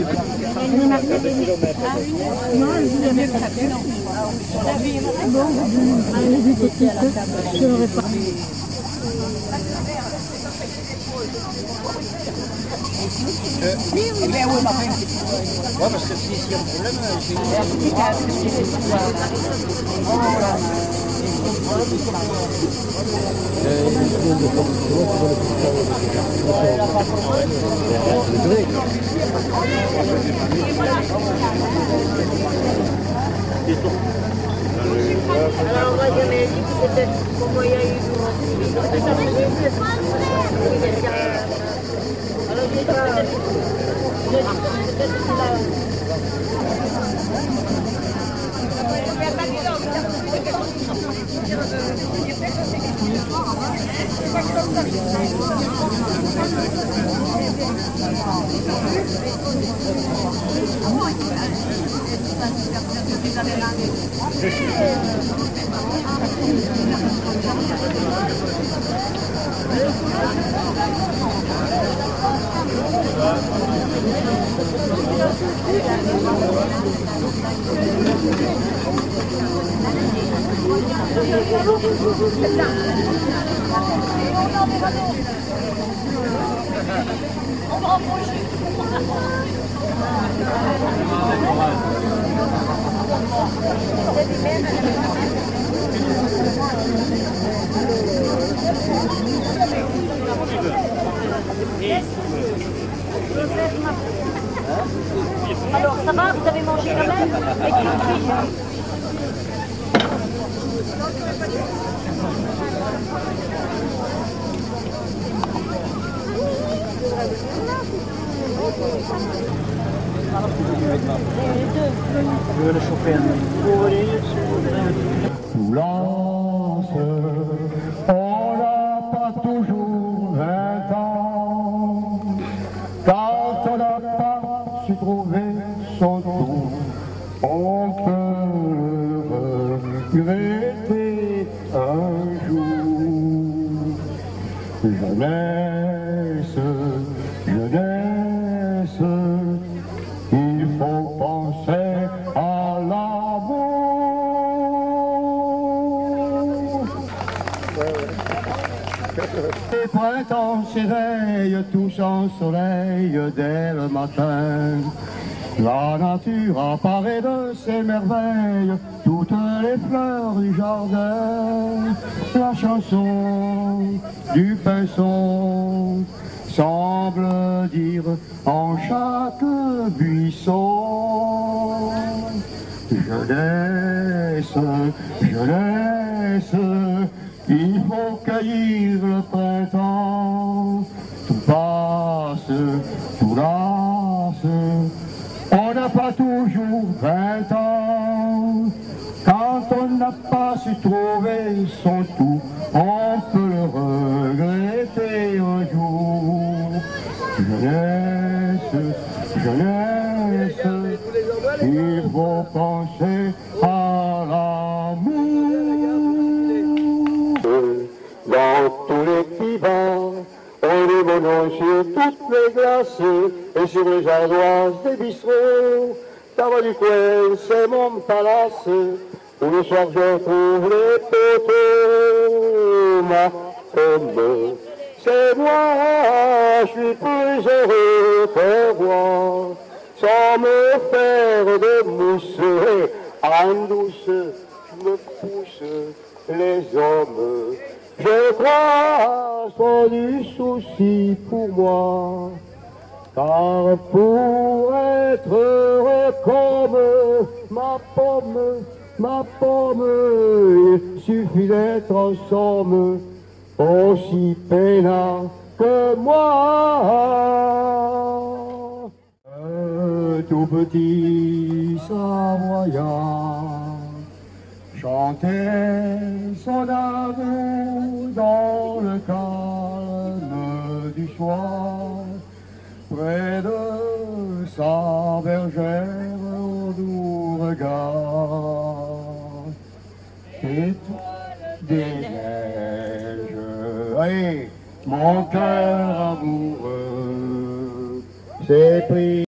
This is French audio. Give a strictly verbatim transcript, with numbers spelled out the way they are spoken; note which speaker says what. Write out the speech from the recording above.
Speaker 1: Non, elle voulait mettre ça bien. Bon, allez-y, petite, je l'aurais pas.
Speaker 2: Euh, oui, oui. Ben oui, enfin. Ouais, parce que si il y a un problème,
Speaker 3: alors moi j'avais dit que c'était comment il y a eu alors j'ai pas on va rapprocher. Alors ça va, vous avez mangé quand même avec une fille.
Speaker 2: Je vais le chauffer un peu.
Speaker 4: Lance, on n'a pas toujours vingt ans. Quand on n'a pas su trouver son tour, on peut le regretter un jour. Jeunesse, jeunesse, il faut penser à l'amour. Le printemps s'éveille tous en soleil dès le matin. La nature apparaît de ses merveilles, toutes les fleurs du jardin. La chanson du pinson semble dire en chaque buisson: jeunesse, jeunesse, il faut cueillir le printemps. Tout passe, tout lasse, on n'a pas toujours vingt ans. Quand on n'a pas su trouver son tout, on peut le regretter un jour. Jeunesse, jeunesse, il faut penser à l'amour. Dans tous les petits bars, on est mon sur toutes les glaces et sur les ardoises des bistrots. Tabac du coin, c'est mon palace, où le soir je trouve les poteaux. Ma pomme, c'est moi, je suis plus heureux que moi, sans me faire de mousse. En douce, je me pousse les hommes. Je crois sont du souci pour moi, car pour être heureux comme ma pomme, ma pomme, il suffit d'être en somme aussi peinard que moi. Un tout petit Savoyard chantait son amour dans le calme du soir, près de sa bergère au doux regard. Étoile des neiges, hey, mon cœur amoureux s'est pris